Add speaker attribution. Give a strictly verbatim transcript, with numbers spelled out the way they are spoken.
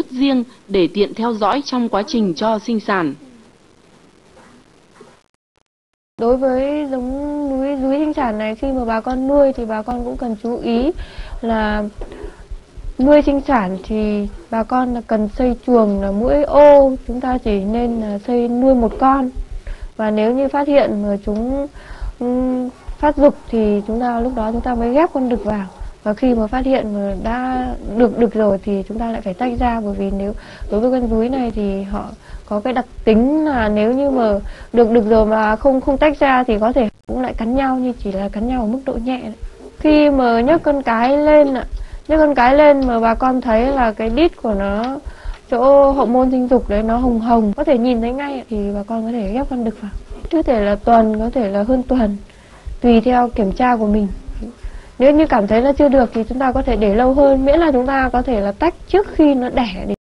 Speaker 1: riêng để tiện theo dõi trong quá trình cho sinh sản.
Speaker 2: Đối với giống núi rúi sinh sản này, khi mà bà con nuôi thì bà con cũng cần chú ý là nuôi sinh sản thì bà con là cần xây chuồng là mỗi ô chúng ta chỉ nên là xây nuôi một con, và nếu như phát hiện mà chúng um, phát dục thì chúng ta lúc đó chúng ta mới ghép con đực vào, và khi mà phát hiện mà đã được đực rồi thì chúng ta lại phải tách ra, bởi vì nếu đối với con rúi này thì họ có cái đặc tính là nếu như mà được đực rồi mà không không tách ra thì có thể cũng lại cắn nhau, nhưng chỉ là cắn nhau ở mức độ nhẹ đấy. Khi mà nhấc con cái lên ạ, nhấc con cái lên mà bà con thấy là cái đít của nó, chỗ hậu môn sinh dục đấy nó hồng hồng, có thể nhìn thấy ngay thì bà con có thể ghép con đực vào. Có thể là tuần, có thể là hơn tuần, tùy theo kiểm tra của mình. Nếu như cảm thấy là chưa được thì chúng ta có thể để lâu hơn, miễn là chúng ta có thể là tách trước khi nó đẻ.